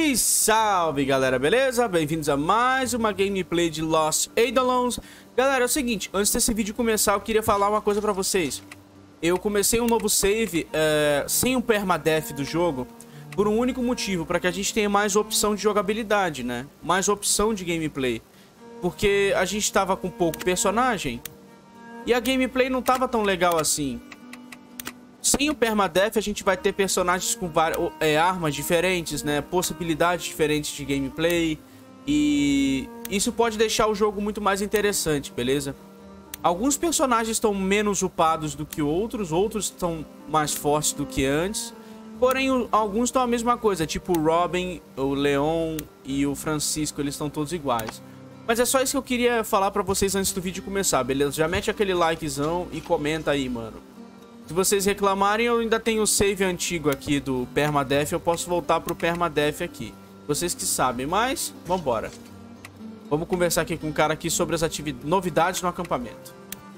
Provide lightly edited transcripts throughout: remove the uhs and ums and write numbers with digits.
Salve, salve, galera, beleza? Bem-vindos a mais uma gameplay de Lost Eidolons. Galera, é o seguinte, antes desse vídeo começar, eu queria falar uma coisa pra vocês. Eu comecei um novo save sem o permadeath do jogo por um único motivo, para que a gente tenha mais opção de jogabilidade, né? Mais opção de gameplay. Porque a gente tava com pouco personagem e a gameplay não tava tão legal assim. Sem o permadeath, a gente vai ter personagens com armas diferentes, né? Possibilidades diferentes de gameplay. E isso pode deixar o jogo muito mais interessante, beleza? Alguns personagens estão menos upados do que outros estão mais fortes do que antes. Porém, alguns estão a mesma coisa, tipo o Robin, o Leon e o Francisco, eles estão todos iguais. Mas é só isso que eu queria falar pra vocês antes do vídeo começar, beleza? Já mete aquele likezão e comenta aí, mano. Se vocês reclamarem, eu ainda tenho o save antigo aqui do permadeath, eu posso voltar pro permadeath aqui. Vocês que sabem, mas vambora. Vamos conversar aqui com um cara aqui sobre as novidades no acampamento.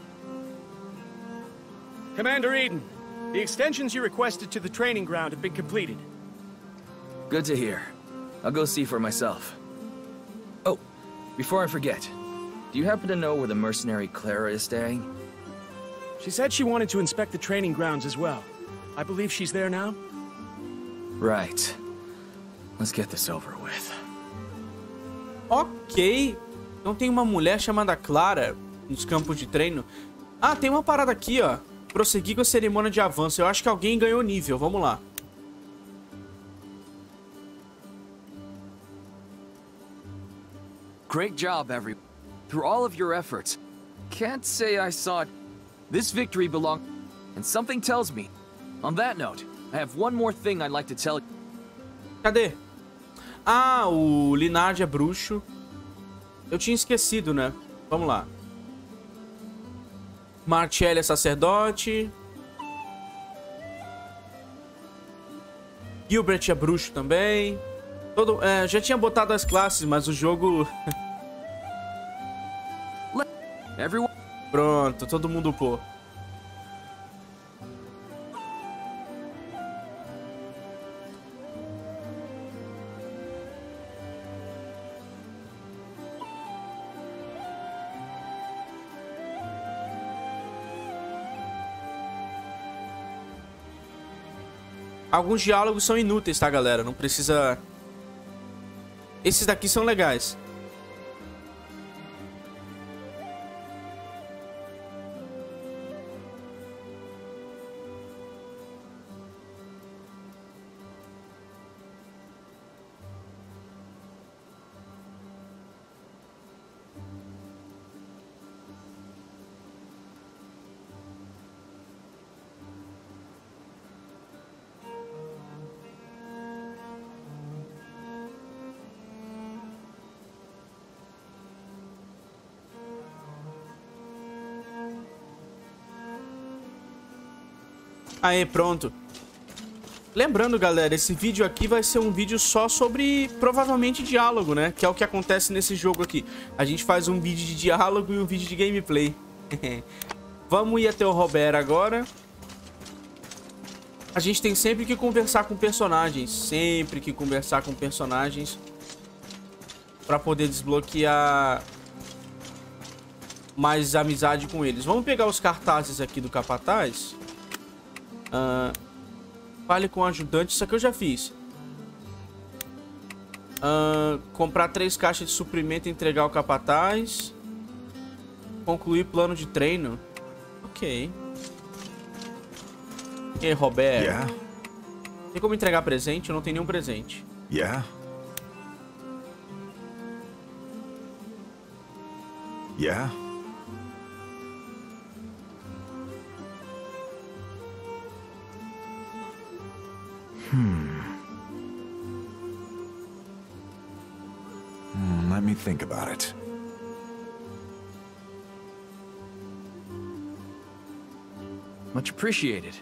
Commander Eden, the extensions you requested to the training ground have been completed. Good to hear. I'll go see for myself. Oh, before I forget, do you happen to know where the mercenary Clara is staying? She said she wanted to inspect the training grounds as well. I believe she's there now? Right. Let's get this over with. Ok. Então tem uma mulher chamada Clara nos campos de treino. Ah, tem uma parada aqui, ó. Prosseguir com a cerimônia de avanço. Eu acho que alguém ganhou nível. Vamos lá. Great job, everyone. Through all of your efforts, can't say I saw it. This victory belonged, and something tells me. On that note, I have one more thing I'd like to tell you. Cadê? Ah, o Linard é bruxo. Eu tinha esquecido, né? Vamos lá. Marcelli é sacerdote. Gilbert é bruxo também. Já tinha botado as classes, mas o jogo... Pronto, todo mundo upou. Alguns diálogos são inúteis, tá, galera? Não precisa... Esses daqui são legais. Aê, pronto. Lembrando, galera, esse vídeo aqui vai ser um vídeo só sobre, provavelmente, diálogo, né? Que é o que acontece nesse jogo aqui. A gente faz um vídeo de diálogo e um vídeo de gameplay. Vamos ir até o Robert agora. A gente tem sempre que conversar com personagens. Sempre que conversar com personagens. Pra poder desbloquear mais amizade com eles. Vamos pegar os cartazes aqui do capataz. Fale com o ajudante. Isso aqui eu já fiz. Comprar 3 caixas de suprimento e entregar ao capataz. Concluir plano de treino. Ok. E aí, Robert? Yeah. Tem como entregar presente? Eu não tenho nenhum presente. Yeah. Yeah. Let me think about it. Much appreciated.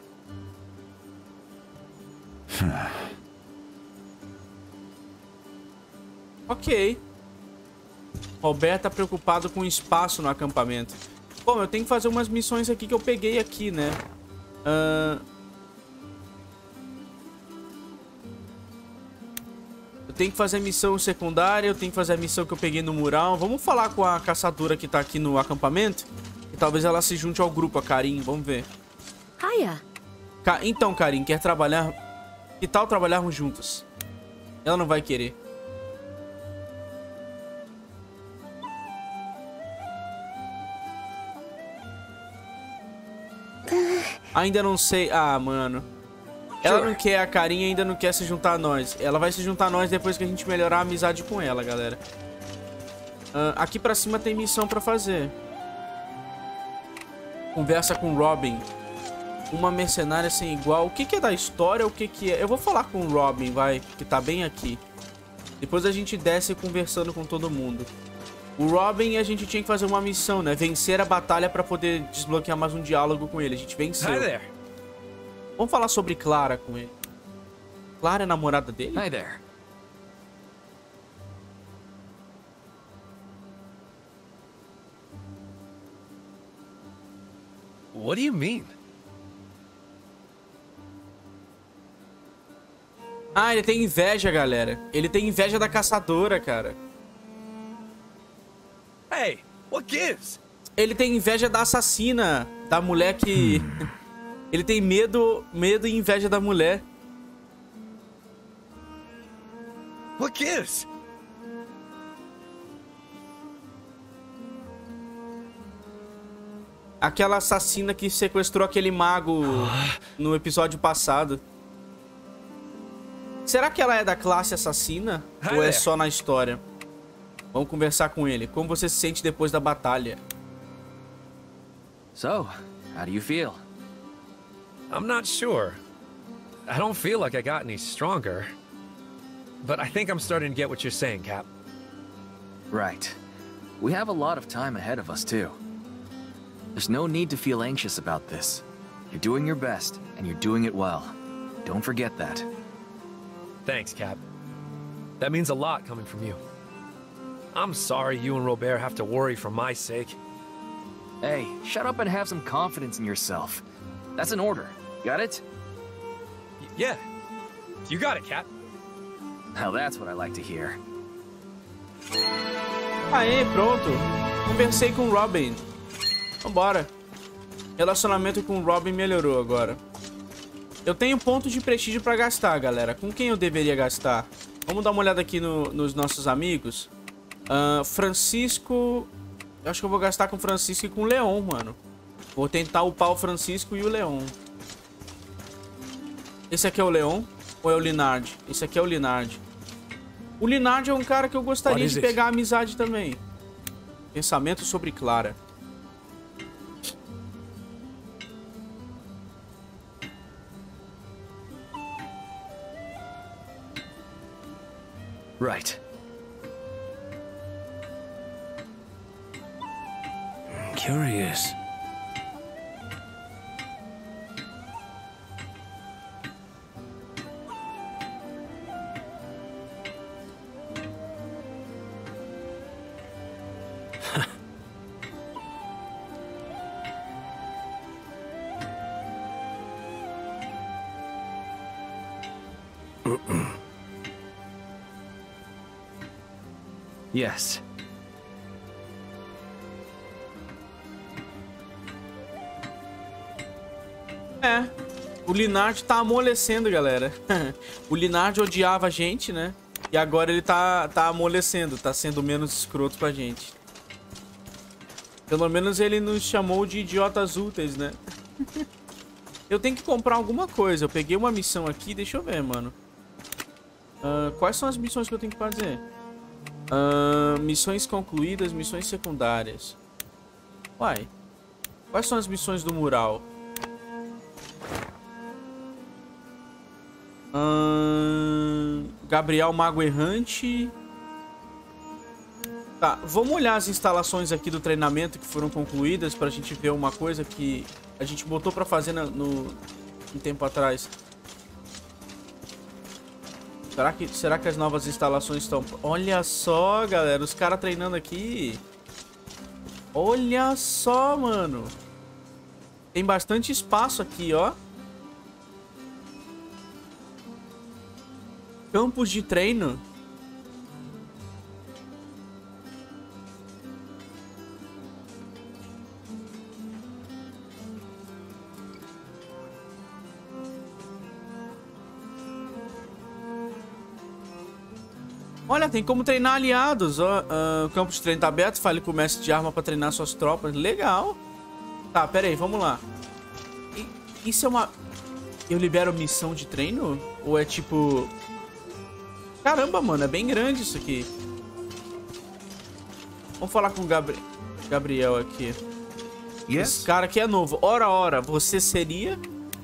Ok. Robert tá preocupado com espaço no acampamento. Bom, eu tenho que fazer umas missões aqui que eu peguei aqui, né? tenho que fazer a missão secundária, eu tenho que fazer a missão que eu peguei no mural. Vamos falar com a caçadora que tá aqui no acampamento. E talvez ela se junte ao grupo, a Karin. Vamos ver. Hiya. Então, Karin, quer trabalhar? Que tal trabalharmos juntos? Ela não vai querer. Ainda não sei. Ah, mano. Ela não quer, a Karin ainda não quer se juntar a nós. Ela vai se juntar a nós depois que a gente melhorar a amizade com ela, galera. Aqui pra cima tem missão pra fazer. Conversa com Robin. Uma mercenária sem igual. O que que é da história? O que que é? Eu vou falar com o Robin, vai. Que tá bem aqui. Depois a gente desce conversando com todo mundo. O Robin, a gente tinha que fazer uma missão, né? Vencer a batalha pra poder desbloquear mais um diálogo com ele. A gente venceu. Hi there. Vamos falar sobre Clara com ele. Clara é namorada dele? Hi there. What do you mean? Ah, ele tem inveja, galera. Ele tem inveja da caçadora, cara. Hey, what gives? Ele tem inveja da assassina, da mulher que... Ele tem medo e inveja da mulher. What gives? Aquela assassina que sequestrou aquele mago no episódio passado. Será que ela é da classe assassina? Ou é só na história? Vamos conversar com ele. Como você se sente depois da batalha? So, how do you feel? I'm not sure. I don't feel like I got any stronger. But I think I'm starting to get what you're saying, Cap. Right. We have a lot of time ahead of us, too. There's no need to feel anxious about this. You're doing your best, and you're doing it well. Don't forget that. Thanks, Cap. That means a lot coming from you. I'm sorry you and Robert have to worry for my sake. Hey, shut up and have some confidence in yourself. That's an order. Got it? Yeah. You got it, Cap. Now that's what I like to hear. Aê, pronto. Conversei com o Robin. Vambora. Relacionamento com o Robin melhorou agora. Eu tenho pontos de prestígio pra gastar, galera. Com quem eu deveria gastar? Vamos dar uma olhada aqui nos nossos amigos. Francisco... Eu acho que eu vou gastar com o Francisco e com o Leon, mano. Vou tentar upar o Francisco e o Leon. Esse aqui é o Leon ou é o Linard? Esse aqui é o Linard. O Linard é um cara que eu gostaria de pegar a amizade também. Pensamento sobre Clara. Right. Curious. Yes. O Linard tá amolecendo, galera. O Linard odiava a gente, né? E agora ele tá amolecendo, tá sendo menos escroto pra gente. Pelo menos ele nos chamou de idiotas úteis, né? Eu tenho que comprar alguma coisa. Eu peguei uma missão aqui, deixa eu ver, mano. Quais são as missões que eu tenho que fazer? Missões concluídas, missões secundárias. Uai. Quais são as missões do mural? Gabriel Mago Errante. Tá, vamos olhar as instalações aqui do treinamento que foram concluídas pra gente ver uma coisa que a gente botou pra fazer um tempo atrás. Será que as novas instalações estão... Olha só, galera, os caras treinando aqui. Olha só, mano. Tem bastante espaço aqui, ó. Campos de treino. Olha, tem como treinar aliados, ó. O campo de treino tá aberto, fale com o mestre de arma pra treinar suas tropas. Legal. Tá, pera aí, vamos lá. Isso é uma... Eu libero missão de treino? Ou é tipo... Caramba, mano, é bem grande isso aqui. Vamos falar com o Gabriel aqui. Esse cara aqui é novo. Ora, você seria?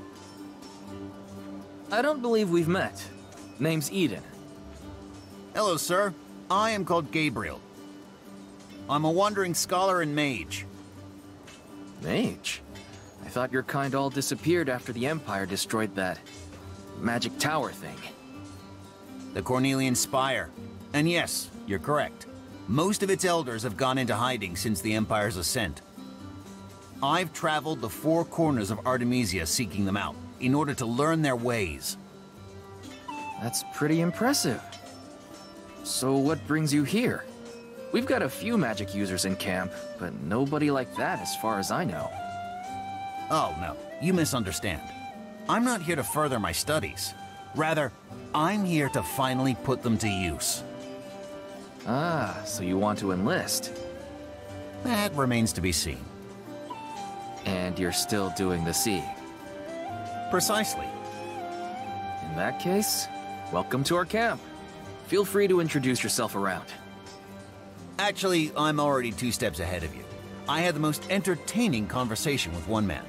I don't believe we've met. Name's Eden. Hello, sir. I am called Gabriel. I'm a wandering scholar and mage. Mage? I thought your kind all disappeared after the Empire destroyed that magic tower thing. The Cornelian Spire. And yes, you're correct. Most of its elders have gone into hiding since the Empire's ascent. I've traveled the four corners of Artemisia seeking them out, in order to learn their ways. That's pretty impressive. So what brings you here? We've got a few magic users in camp, but nobody like that as far as I know. Oh, no, you misunderstand. I'm not here to further my studies. Rather, I'm here to finally put them to use. Ah, so you want to enlist? That remains to be seen. And you're still doing the sea. Precisely. In that case, welcome to our camp. Feel free to introduce yourself around. Actually, I'm already 2 steps ahead of you. I had the most entertaining conversation with one man.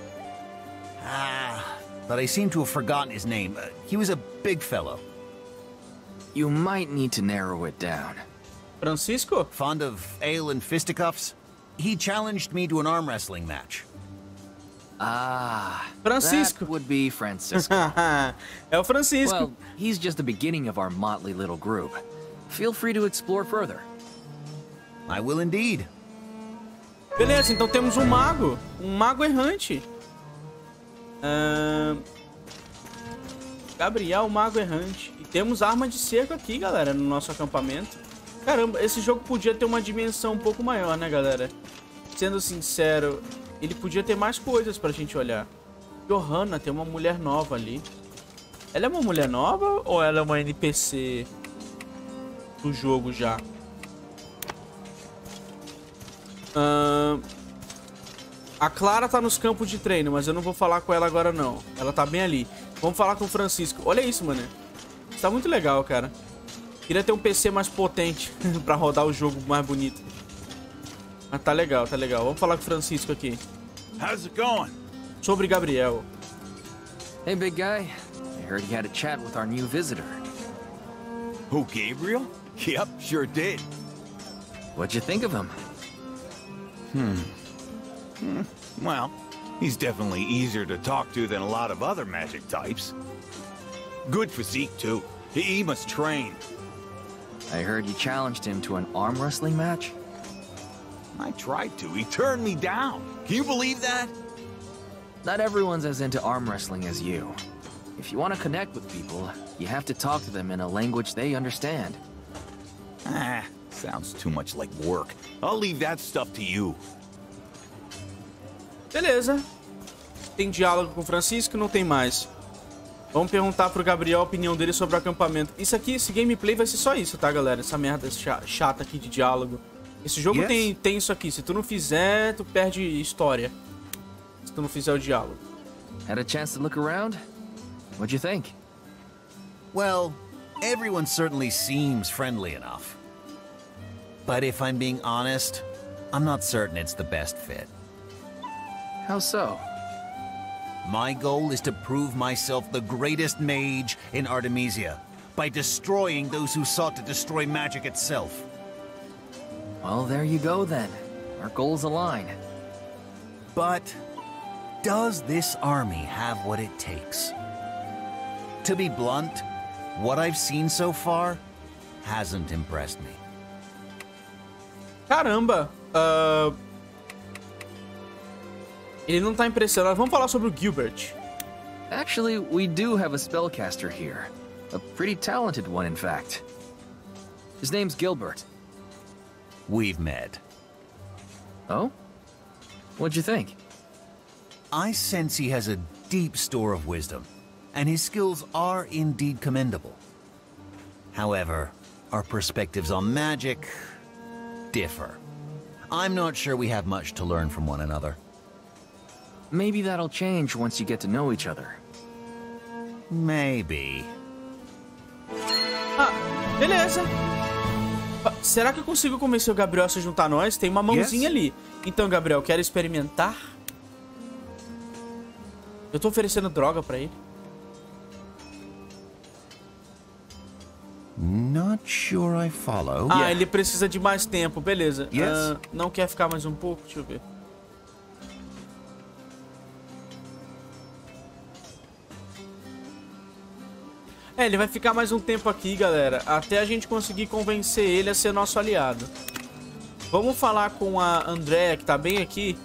But I seem to have forgotten his name. He was a big fellow. You might need to narrow it down. Francisco? Fond of ale and fisticuffs? He challenged me to an arm wrestling match. Ah, Francisco. That would be Francisco. É o Francisco. Well, he's just the beginning of our motley little group. Feel free to explore further. I will indeed. Beleza, então temos um mago. Um mago errante. Gabriel, o mago errante. E temos arma de cerco aqui, galera, no nosso acampamento. Caramba, esse jogo podia ter uma dimensão um pouco maior, né, galera? Sendo sincero, ele podia ter mais coisas pra gente olhar. Johanna, tem uma mulher nova ali. Ela é uma mulher nova ou ela é uma NPC do jogo já? A Clara tá nos campos de treino, mas eu não vou falar com ela agora, não. Ela tá bem ali. Vamos falar com o Francisco. Olha isso, mano. Isso tá muito legal, cara. Queria ter um PC mais potente pra rodar o jogo mais bonito. Mas tá legal, tá legal. Vamos falar com o Francisco aqui. How's it going? Sobre Gabriel. Hey, big guy. I heard you had a chat with our new visitor. Who, Gabriel? Yep, sure did. What'd you think of him? Well, he's definitely easier to talk to than a lot of other magic types. Good physique, too. He must train. I heard you challenged him to an arm wrestling match? I tried to. He turned me down. Can you believe that? Not everyone's as into arm wrestling as you. If you want to connect with people, you have to talk to them in a language they understand. Ah, sounds too much like work. I'll leave that stuff to you. Beleza. Tem diálogo com o Francisco? Não tem mais. Vamos perguntar pro Gabriel a opinião dele sobre o acampamento. Isso aqui, esse gameplay vai ser só isso, tá, galera? Essa merda chata aqui de diálogo. Esse jogo tem isso aqui. Se tu não fizer, tu perde história. Se tu não fizer o diálogo. Had a chance to look around? What'd you think? Well, everyone certainly seems friendly enough. But if I'm being honest, I'm not certain it's the best fit. How so? My goal is to prove myself the greatest mage in Artemisia by destroying those who sought to destroy magic itself. Well, there you go then. Our goals align. But does this army have what it takes? To be blunt, what I've seen so far hasn't impressed me. Caramba. Ele não tá impressionado. Vamos falar sobre o Gilbert. Actually, we do have a spellcaster here. A pretty talented one, in fact. His name's Gilbert. We've met. Oh? What'd you think? I sense he has a deep store of wisdom, and his skills are indeed commendable. However, our perspectives on magic differ. I'm not sure we have much to learn from one another. Maybe that'll change once you get to know each other. Maybe. Ah, beleza. Será que eu consigo convencer o Gabriel a se juntar a nós? Tem uma mãozinha ali. Então, Gabriel, quer experimentar? Eu tô oferecendo droga pra ele. Not sure I follow. Ah, ele precisa de mais tempo, beleza. Yes. Não quer ficar mais um pouco? Deixa eu ver. É, ele vai ficar mais um tempo aqui, galera, até a gente conseguir convencer ele a ser nosso aliado. Vamos falar com a Andrea, que tá bem aqui.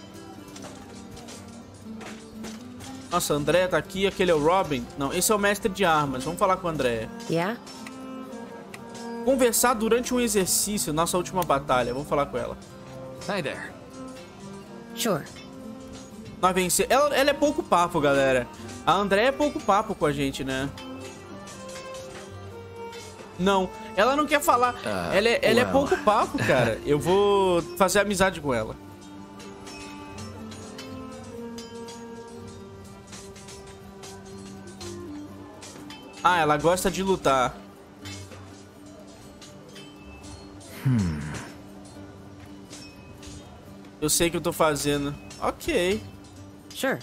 Nossa, a Andrea tá aqui, aquele é o Robin. Não, esse é o mestre de armas. Vamos falar com a Andrea. Yeah? Conversar durante um exercício, nossa última batalha. Vamos falar com ela. Hi there. Sure. Nós vencer. Ela é pouco papo, galera. A Andrea é pouco papo com a gente, né? Não, ela não quer falar. Ela é pouco papo, cara. Eu vou fazer amizade com ela. Ah, ela gosta de lutar. Eu sei o que eu tô fazendo. Ok. Sure.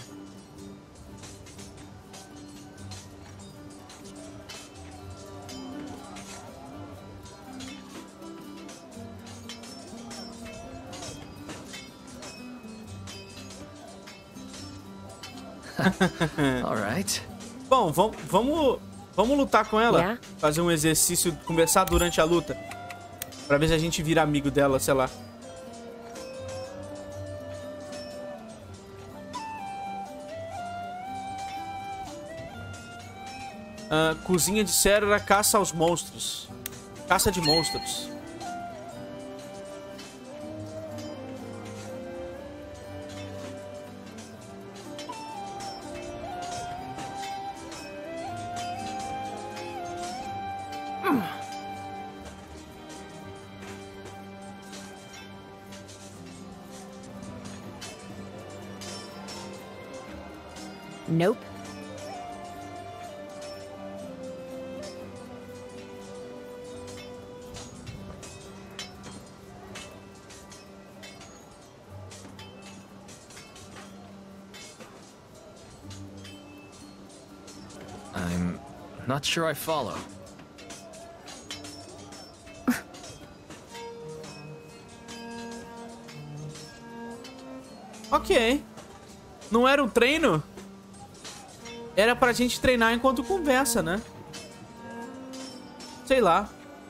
Alright. Bom, vamos lutar com ela. Yeah. Fazer um exercício, conversar durante a luta. Pra ver se a gente vira amigo dela, sei lá. Cozinha de Cera, caça aos monstros. Caça de monstros. Nope. I'm not sure I follow. Ok. Não era um treino? Era pra gente treinar enquanto conversa, né? Sei lá.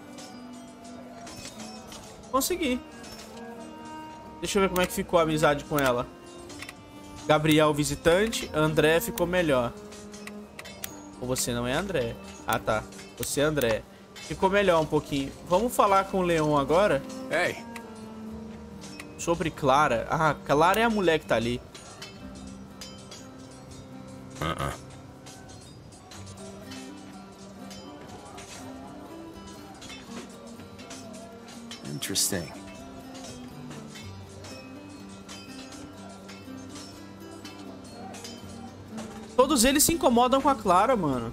Consegui. Deixa eu ver como é que ficou a amizade com ela. Gabriel, visitante. André ficou melhor. Ou você não é André? Ah, tá. Você é André. Ficou melhor um pouquinho. Vamos falar com o Leon agora? Hey. Sobre Clara. Ah, Clara é a mulher que tá ali. Interesting. Todos eles se incomodam com a Clara, mano.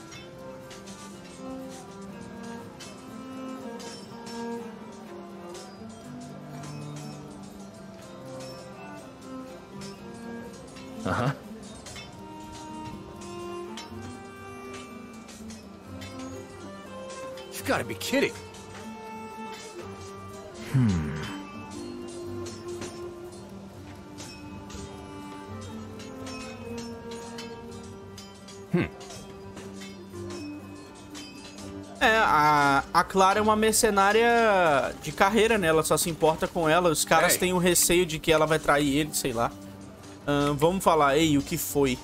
Uh-huh. You've got to be kidding. É, a Clara é uma mercenária de carreira, né? Ela só se importa com ela. Os caras Ei. têm um receio de que ela vai trair ele, sei lá. Vamos falar. Ei, o que foi?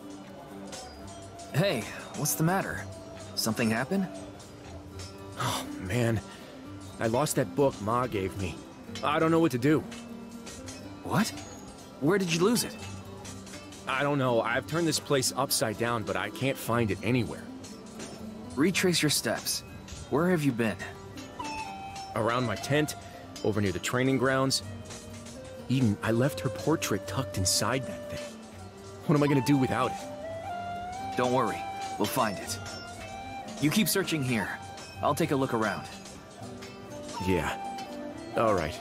Hey, what's the matter? Something happened? Oh, man. I lost that book Ma gave me. I don't know what to do. What? Where did you lose it? I don't know. I've turned this place upside down, but I can't find it anywhere. Retrace your steps. Where have you been? Around my tent, over near the training grounds. Eden, I left her portrait tucked inside that thing. What am I gonna do without it? Don't worry, we'll find it. You keep searching here. I'll take a look around. Yeah. All right.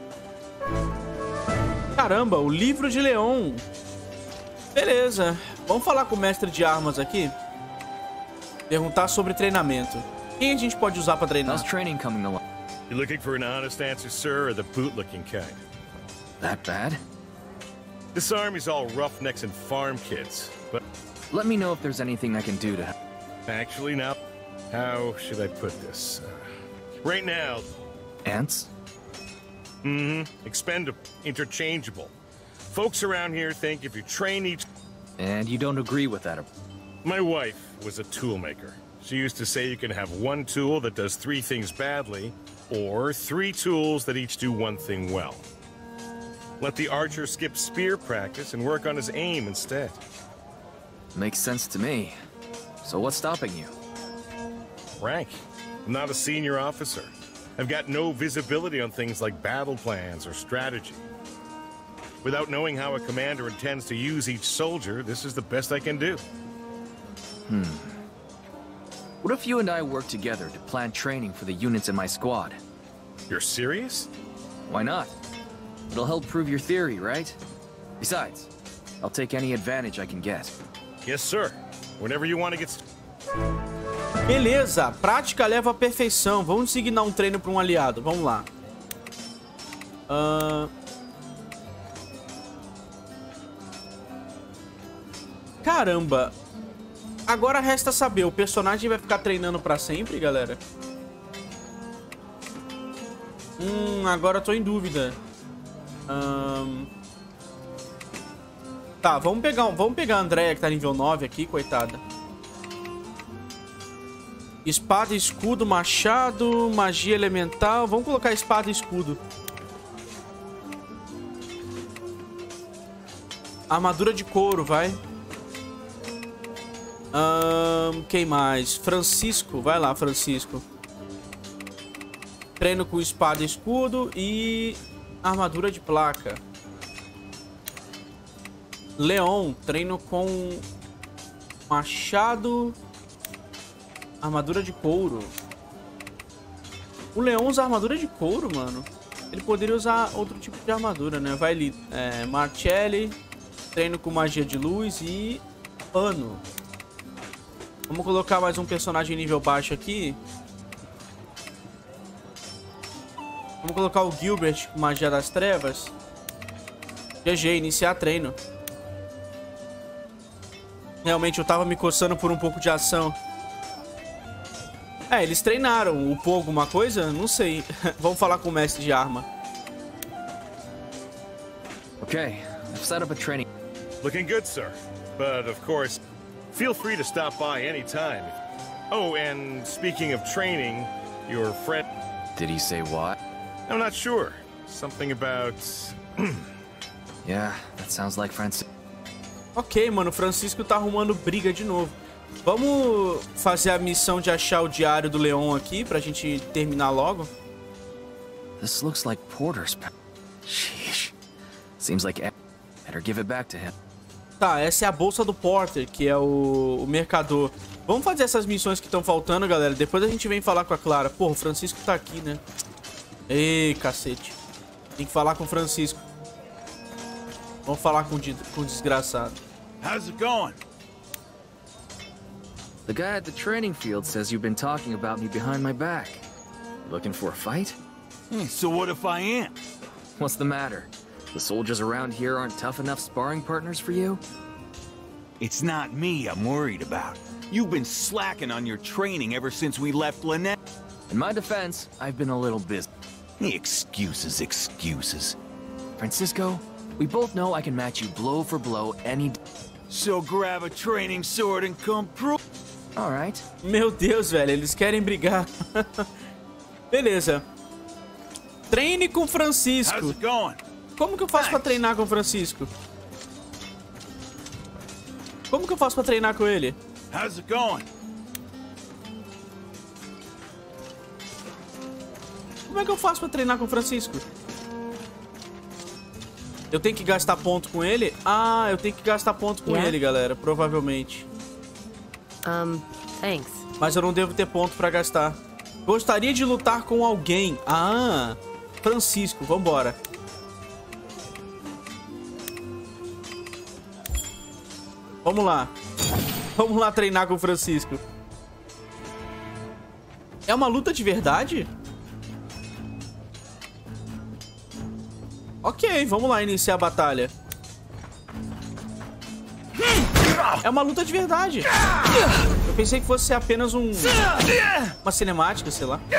Caramba, o livro de Leon. Beleza. Vamos falar com o mestre de armas aqui. Perguntar sobre treinamento. Quem a gente pode usar pra treinar? How's training coming along? You looking for an honest answer, sir, or the boot-looking kind? That bad? This army's all roughnecks and farm kids, but Let me know if there's anything I can do to help. actually now, how should I put this? Right now, Ants? expendable, interchangeable. Folks around here think if you train each... And you don't agree with that? My wife was a toolmaker. She used to say you can have one tool that does 3 things badly, or 3 tools that each do 1 thing well. Let the archer skip spear practice and work on his aim instead. Makes sense to me. So what's stopping you? Rank. I'm not a senior officer. I've got no visibility on things like battle plans or strategy. Without knowing how a commander intends to use each soldier, this is the best I can do. What if you and I work together to plan training for the units in my squad? You're serious? Why not? It'll help prove your theory, right? Besides, I'll take any advantage I can get. Yes, sir. Whenever you want to get... Beleza, prática leva à perfeição. Vamos designar um treino para um aliado. Vamos lá. Caramba. Agora resta saber, o personagem vai ficar treinando pra sempre, galera? Agora eu tô em dúvida. Tá, vamos pegar a Andrea, que tá nível 9 aqui, coitada. Espada, escudo, machado, magia elemental. Vamos colocar espada e escudo. Armadura de couro, vai. Quem mais? Francisco, vai lá, Francisco. Treino com espada e escudo e armadura de placa. Leon, treino com machado, armadura de couro. O Leon usa armadura de couro, mano. Ele poderia usar outro tipo de armadura, né? Vai ali, Marcelli, treino com magia de luz e pano. Vamos colocar mais um personagem nível baixo aqui. Vamos colocar o Gilbert com magia das trevas. GG, iniciar treino. Realmente eu tava me coçando por um pouco de ação. Eles treinaram. Upou alguma coisa? Não sei. Vamos falar com o mestre de arma. Okay, I've set up a training. Looking good, sir. But, of course, feel free to stop by anytime. Oh, and speaking of training, your friend... Did he say what? I'm not sure. Something about... Yeah, that sounds like Francis. Ok, mano, o Francisco tá arrumando briga de novo. Vamos fazer a missão de achar o diário do Leon aqui pra gente terminar logo. This looks like Porter's. Sheesh. Seems like better give it back to him. Tá, essa é a bolsa do Porter, que é o mercador. Vamos fazer essas missões que estão faltando, galera. Depois a gente vem falar com a Clara. Porra, o Francisco tá aqui, né? Ei, cacete. Tem que falar com o Francisco. Vamos falar com o desgraçado. How's it going? The guy at the training field says you've been talking about me behind my back. You looking for a fight? So what if I am? What's the matter? The soldiers around here aren't tough enough sparring partners for you? It's not me I'm worried about. You've been slacking on your training ever since we left Lynette. In my defense, I've been a little busy. Excuses, excuses. Francisco, we both know I can match you blow for blow any... So grab a training sword and come prove... Alright. Meu Deus, velho, eles querem brigar. Beleza. Treine com o Francisco. How's it going? Como que eu faço pra treinar com o Francisco? Como que eu faço pra treinar com ele? How's it going? Como é que eu faço pra treinar com o Francisco? Eu tenho que gastar ponto com ele? Ah, eu tenho que gastar ponto com ele, galera. Provavelmente. Thanks. Mas eu não devo ter ponto pra gastar. Gostaria de lutar com alguém. Ah, Francisco, vambora. Vamos lá. Vamos lá treinar com o Francisco. É uma luta de verdade? Ok, vamos lá iniciar a batalha. É uma luta de verdade. Eu pensei que fosse apenas uma cinemática, sei lá.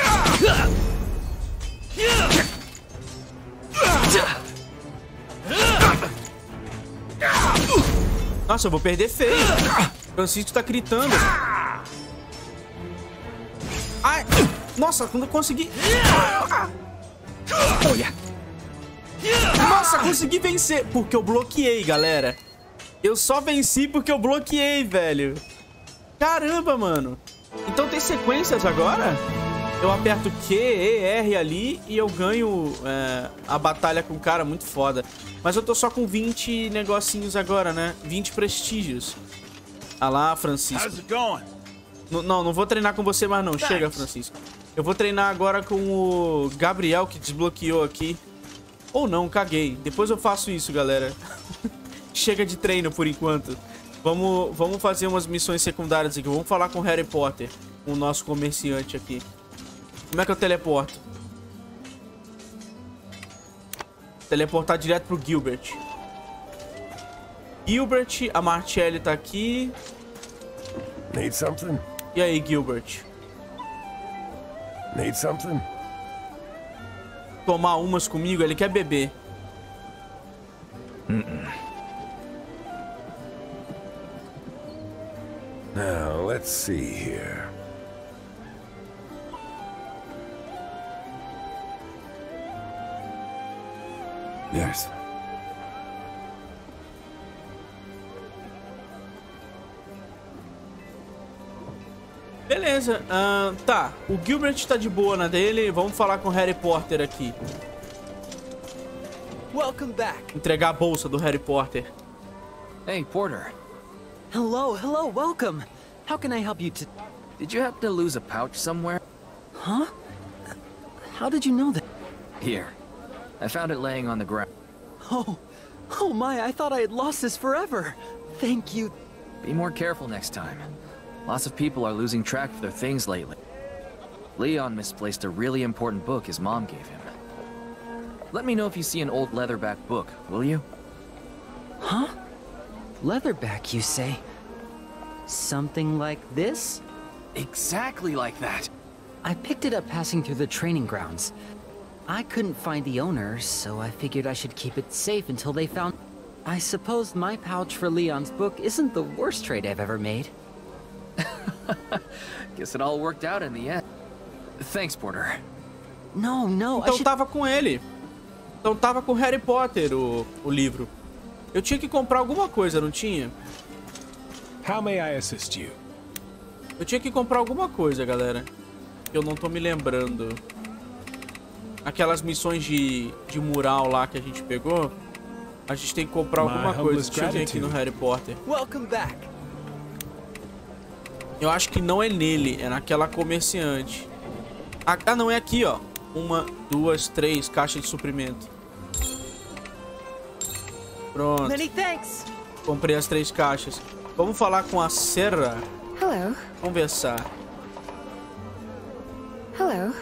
Nossa, eu vou perder feio. O Francisco tá gritando. Ai, nossa, quando eu consegui... Nossa, consegui vencer. Porque eu bloqueei, galera. Eu só venci porque eu bloqueei, velho. Caramba, mano. Então tem sequências agora? Eu aperto Q, E, R ali e eu ganho a batalha com o cara muito foda. Mas eu tô só com 20 negocinhos agora, né? 20 prestígios. Ah lá, Francisco. Não vou treinar com você mais não. Chega, Francisco. Eu vou treinar agora com o Gabriel, que desbloqueou aqui. Ou não, caguei. Depois eu faço isso, galera. Chega de treino por enquanto. Vamos fazer umas missões secundárias aqui. Vamos falar com o Harry Potter, o nosso comerciante aqui. Como é que eu teleporto? Teleportar direto pro Gilbert. Gilbert, a Martelli tá aqui. Need something? E aí, Gilbert? Need something? Tomar umas comigo? Ele quer beber. Now, let's see here. Yes. Beleza, tá. O Gilbert tá de boa na dele. Vamos falar com o Harry Potter aqui. Welcome back. Entregar a bolsa do Harry Potter. Hey, Porter. Hello, welcome. How can I help you Did you happen to lose a pouch somewhere? Huh? How did you know that? Here. I found it laying on the ground. Oh my, I thought I had lost this forever. Thank you. Be more careful next time. Lots of people are losing track of their things lately. Leon misplaced a really important book his mom gave him. Let me know if you see an old leatherback book, will you? Huh? Leatherback, you say? Something like this? Exactly like that. I picked it up passing through the training grounds. I couldn't find the owner, so I figured I should keep it safe until they found... I suppose my pouch for Leon's book isn't the worst trade I've ever made. Guess it all worked out in the end. Thanks, Porter. No, Então tava com ele. Então tava com Harry Potter o livro. Eu tinha que comprar alguma coisa, não tinha? How may I assist you? Eu tinha que comprar alguma coisa, galera. Eu não tô me lembrando. Aquelas missões de mural lá que a gente pegou. A gente tem que comprar alguma coisa. Deixa eu ver aqui no Harry Potter. Welcome back. Eu acho que não é nele, é naquela comerciante. Ah, não, é aqui, ó. 1, 2, 3 caixas de suprimento. Pronto. Many thanks. Comprei as 3 caixas. Vamos falar com a Serra. Hello. Conversar. Hello.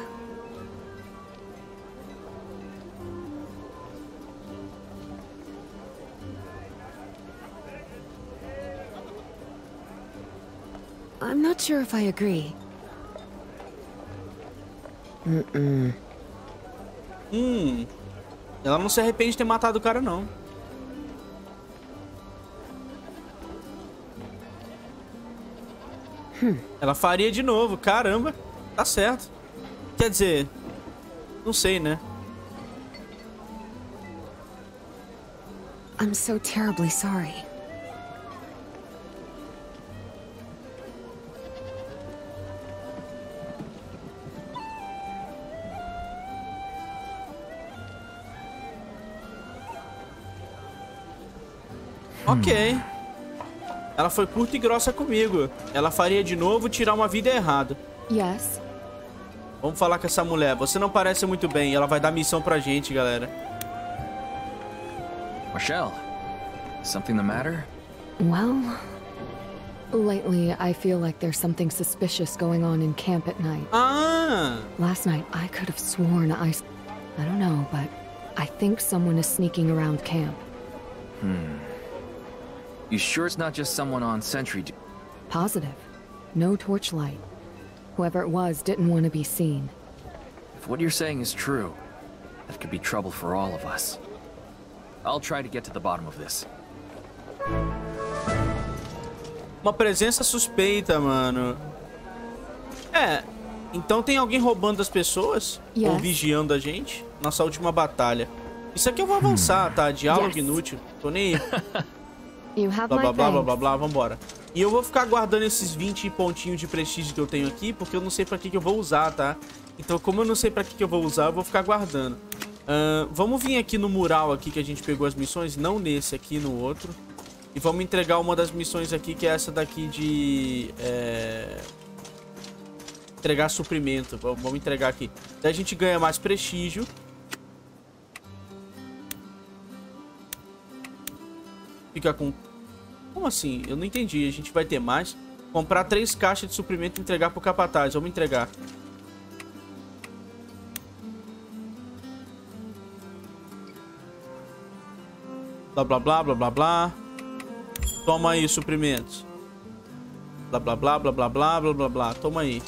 I'm not sure if I agree. Ela não se arrepende de ter matado o cara, não. Ela faria de novo, caramba. Tá certo. Quer dizer, não sei, né? I'm so terribly sorry. Ok. Ela foi curta e grossa comigo. Ela faria de novo tirar uma vida errada. Yes. Vamos falar com essa mulher. Você não parece muito bem. Ela vai dar missão pra gente, galera. Michelle, something the matter? Well, lately I feel like there's something suspicious going on in camp at night. Ah! Last night I could have sworn I don't know, but I think someone is sneaking around camp. You sure it's not just someone on sentry duty? Positive. No torchlight. Whoever it was didn't want to be seen. If what you're saying is true, that could be trouble for all of us. I'll try to get to the bottom of this. Uma presença suspeita, mano. É, então tem alguém roubando as pessoas? Yes. Ou vigiando a gente? Nossa última batalha. Isso aqui eu vou avançar, tá? Diálogo Yes. inútil. Tô nem aí. You have Blá, my blá, blá, blá, thanks. blá, blá, vambora. E eu vou ficar guardando esses 20 pontinhos de prestígio que eu tenho aqui, porque eu não sei pra que eu vou usar, tá? Então, como eu não sei pra que eu vou usar, eu vou ficar guardando. Vamos vir aqui no mural aqui que a gente pegou as missões, não nesse aqui, no outro. E vamos entregar uma das missões aqui, que é essa daqui de... entregar suprimento. Vamos entregar aqui. Daí a gente ganha mais prestígio. Fica com... Como assim? Eu não entendi. A gente vai ter mais. Comprar 3 caixas de suprimento e entregar pro capataz. Vamos entregar. Blá, blá, blá, blá, blá, blá. Toma aí, suprimentos. Blá, blá, blá, blá, blá, blá, blá, blá, blá. Toma aí.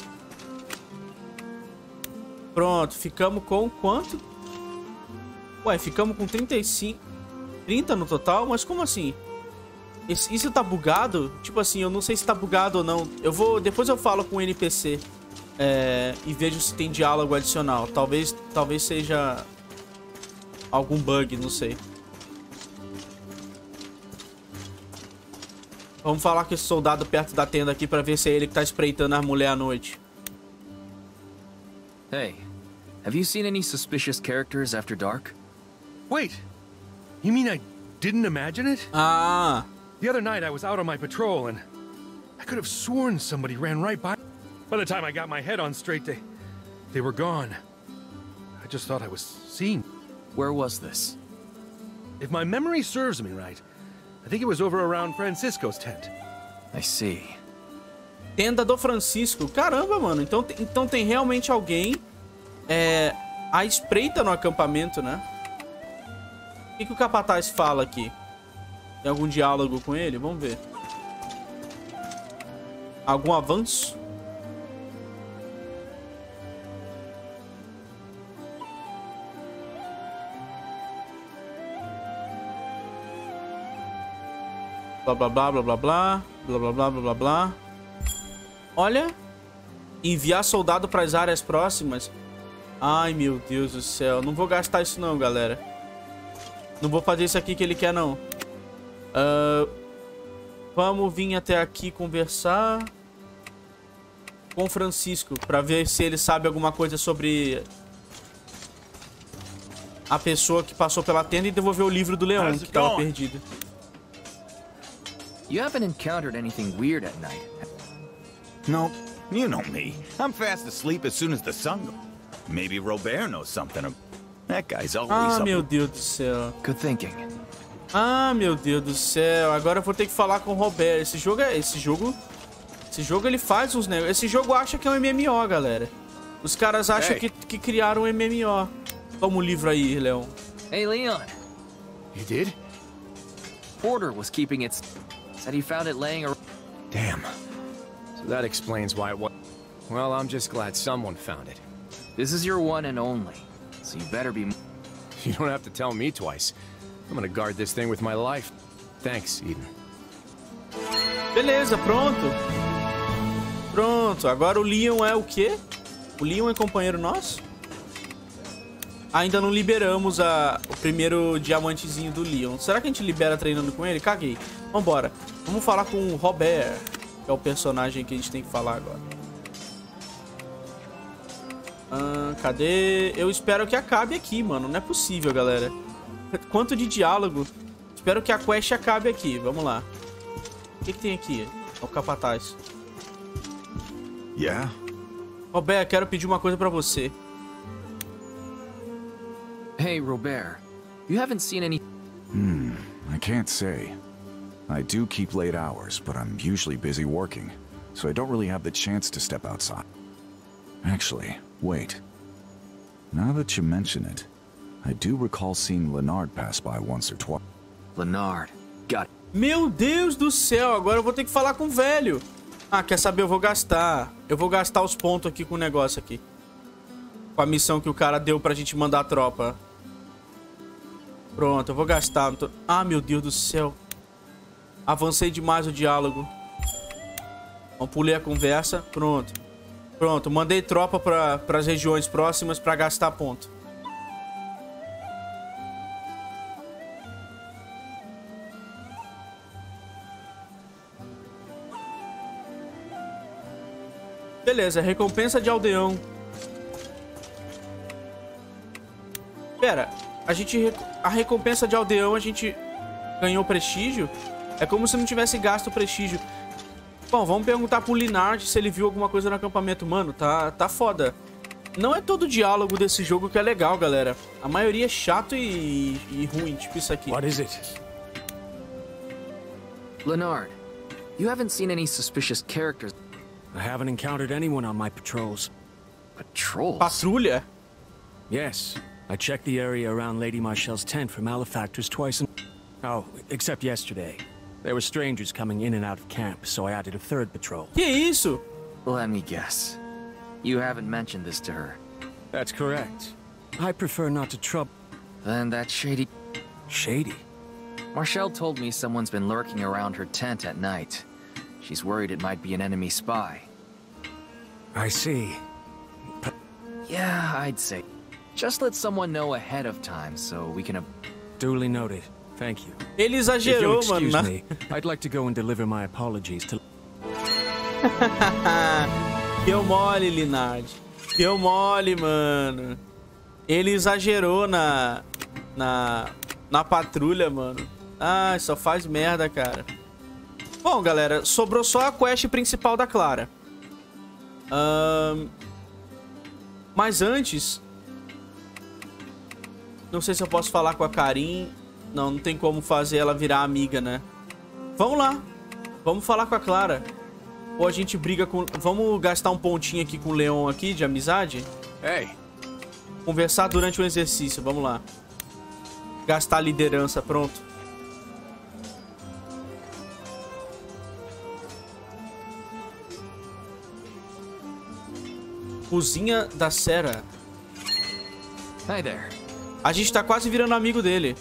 Pronto. Ficamos com quanto? Ué, ficamos com 35... 30 no total? Mas como assim? Isso tá bugado? Tipo assim, eu não sei se tá bugado ou não. Depois eu falo com o NPC. E vejo se tem diálogo adicional. Talvez seja algum bug, não sei. Vamos falar com esse soldado perto da tenda aqui pra ver se é ele que tá espreitando as mulheres à noite. Hey, have you seen any suspicious characters after dark? Wait, you mean I didn't imagine it? Ah. The other night I was out on my patrol and I could have sworn somebody ran right by. By the time I got my head on straight, they were gone. I just thought I was seeing. Where was this? If my memory serves me right, I think it was over around Francisco's tent. I see. Tenda do Francisco. Caramba, mano. Então tem realmente alguém à espreita no acampamento, né? O que o capataz fala aqui? Tem algum diálogo com ele? Vamos ver. Algum avanço? Blá, blá, blá, blá, blá, blá. Blá, blá, blá, blá, blá, blá. Olha. Enviar soldado para as áreas próximas. Ai, meu Deus do céu. Não vou gastar isso não, galera. Não vou fazer isso aqui que ele quer, não. Vamos vir até aqui conversar com o Francisco para ver se ele sabe alguma coisa sobre a pessoa que passou pela tenda e devolver o livro do leão que estava perdido. You haven't encountered anything weird at night? No, you know me. I'm fast asleep as soon as the sun goes. Maybe Robert knows something. That guy's always Ah, up. meu Deus do céu. Good thinking. Ah, meu Deus do céu. Agora eu vou ter que falar com o Robert. Esse jogo ele faz uns negócios. Esse jogo acha que é um MMO, galera. Os caras acham que criaram um MMO. Toma o livro aí, Leon. Hey, Leon. You did? Porter was keeping it. Said he found it laying around. Damn. So that explains why it was. Well, I'm just glad someone found it. This is your one and only, so you better be. You don't have to tell me twice. I'm gonna guard this thing with my life. Thanks, Eden. Beleza, pronto. Pronto, agora o Leon é o quê? O Leon é companheiro nosso? Ainda não liberamos o primeiro diamantezinho do Leon. Será que a gente libera treinando com ele? Caguei. Vambora. Vamos falar com o Robert, que é o personagem que a gente tem que falar agora. Cadê? Eu espero que acabe aqui, mano. Não é possível, galera. Quanto de diálogo. Espero que a quest acabe aqui. Vamos lá. O que tem aqui? Ó, o capataz. Yeah? Robert, quero pedir uma coisa pra você. Hey, Robert. You haven't seen any... I can't say. I do keep late hours, but I'm usually busy working, so I don't really have the chance to step outside. Actually, wait. Now that you mention it, I do recall seeing Leonard pass by once or twice. Leonard. Got it. Meu Deus do céu, agora eu vou ter que falar com o velho. Ah, quer saber? Eu vou gastar. Eu vou gastar os pontos aqui com o negócio aqui. Com a missão que o cara deu pra gente mandar a tropa. Pronto, eu vou gastar. Ah, meu Deus do céu. Avancei demais o diálogo. Vamos pular a conversa. Pronto. Pronto, mandei tropa para as regiões próximas para gastar ponto. Beleza, recompensa de aldeão. Pera, a recompensa de aldeão a gente ganhou prestígio? É como se não tivesse gasto prestígio. Bom, vamos perguntar pro Leonard se ele viu alguma coisa no acampamento. Mano, tá foda. Não é todo o diálogo desse jogo que é legal, galera. A maioria é chato e ruim, tipo isso aqui. What is it? Leonard, you haven't seen any suspicious characters. I haven't encountered anyone on my patrols. Patrols? Patrulha? Yes. I checked the area around Lady Marshall's tent for malefactors twice Oh, except yesterday. There were strangers coming in and out of camp, so I added a third patrol. Que isso? Let me guess. You haven't mentioned this to her. That's correct. I prefer not to trouble... Then that's shady. Shady? Marshall told me someone's been lurking around her tent at night. She's worried it might be an enemy spy. I see. But... Yeah, I'd say. Just let someone know ahead of time so we can... Duly noted. Thank you. Ele exagerou, If you'll excuse mano. me, I'd like to go and deliver my apologies to... Deu mole, Leonard. Deu mole, mano. Ele exagerou na patrulha, mano. Ai, só faz merda, cara. Bom, galera, sobrou só a quest principal da Clara. Mas antes... Não sei se eu posso falar com a Karin. Não tem como fazer ela virar amiga, né? Vamos lá. Vamos falar com a Clara. Ou a gente briga com... Vamos gastar um pontinho aqui com o Leon aqui, de amizade? Hey. Conversar durante o exercício, vamos lá. Gastar a liderança, pronto. Cozinha da Sarah. Hi there. A gente tá quase virando amigo dele.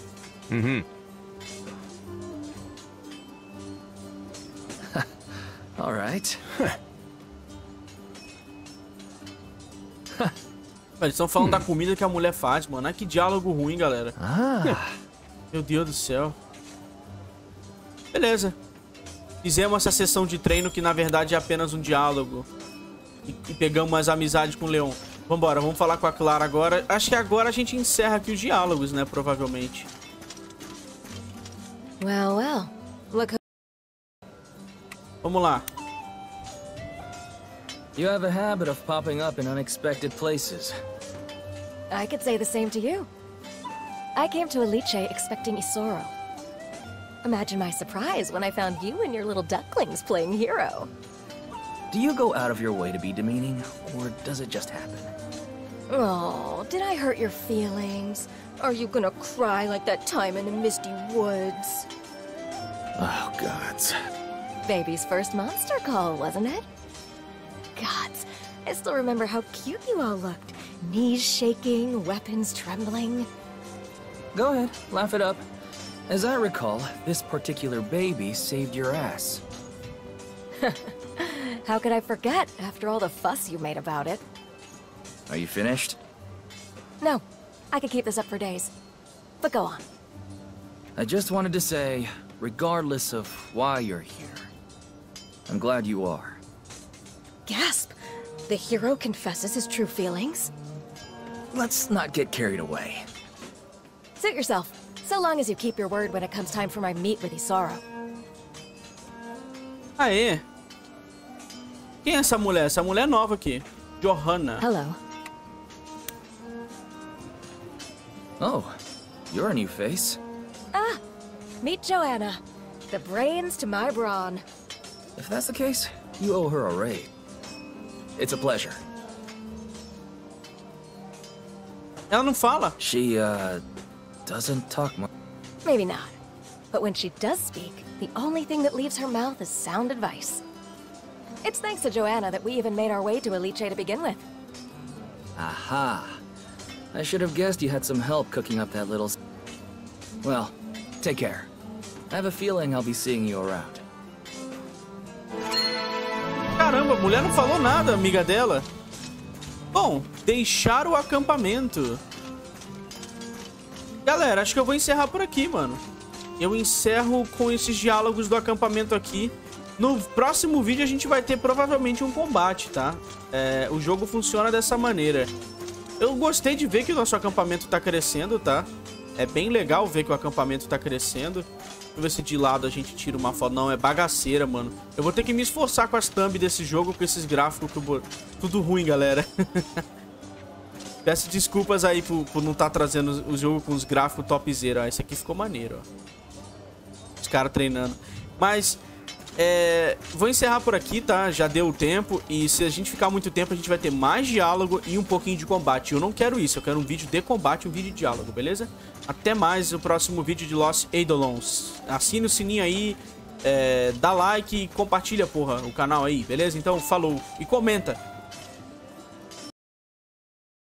All right. Eles estão falando da comida que a mulher faz, mano. Ai, que diálogo ruim, galera. Meu Deus do céu. Beleza. Fizemos essa sessão de treino que, na verdade, é apenas um diálogo. E pegamos mais amizade com o Leon. Vambora, vamos falar com a Clara agora. Acho que agora a gente encerra aqui os diálogos, né? Provavelmente. Well, well. Look. Vamos lá. You have a habit of popping up in unexpected places. I could say the same to you. I came to Elite expecting Isoro. Imagine my surprise when I found you and your little ducklings playing hero. Do you go out of your way to be demeaning, or does it just happen? Oh, did I hurt your feelings? Are you gonna cry like that time in the Misty Woods? Oh, gods. Baby's first monster call, wasn't it? Gods, I still remember how cute you all looked. Knees shaking, weapons trembling. Go ahead, laugh it up. As I recall, this particular baby saved your ass. How could I forget after all the fuss you made about it? Are you finished? No, I could keep this up for days. But go on. I just wanted to say, regardless of why you're here, I'm glad you are. Gasp! The hero confesses his true feelings? Let's not get carried away. Suit yourself. So long as you keep your word when it comes time for my meet with Isoro. Aê. Quem é essa mulher? Essa mulher é nova aqui. Johanna. Hello. Oh, you're a new face. Ah, meet Joanna. The brains to my brawn. If that's the case, you owe her a raid. It's a pleasure. Ela não fala? She, doesn't talk much. Maybe not. But when she does speak, the only thing that leaves her mouth is sound advice. It's thanks to Joanna that we even made our way to Elite to begin with. Aha. I should have guessed you had some help cooking up that little... Well, take care. I have a feeling I'll be seeing you around. Caramba, a mulher não falou nada, amiga dela. Bom, deixar o acampamento. Galera, acho que eu vou encerrar por aqui, mano. Eu encerro com esses diálogos do acampamento aqui. No próximo vídeo a gente vai ter provavelmente um combate, tá? O jogo funciona dessa maneira. Eu gostei de ver que o nosso acampamento tá crescendo, tá? É bem legal ver que o acampamento tá crescendo. Deixa eu ver se de lado a gente tira uma foto. Não, é bagaceira, mano. Eu vou ter que me esforçar com as thumb desse jogo, com esses gráficos. Tudo ruim, galera. Peço desculpas aí por não estar trazendo o jogo com os gráficos topzera. Esse aqui ficou maneiro, ó. Os caras treinando. Mas... vou encerrar por aqui, tá? Já deu o tempo. E se a gente ficar muito tempo, a gente vai ter mais diálogo e um pouquinho de combate. Eu não quero isso, eu quero um vídeo de combate, um vídeo de diálogo, beleza? Até mais no próximo vídeo de Lost Eidolons. Assina o sininho aí, dá like e compartilha, porra, o canal aí, beleza? Então, falou. E comenta.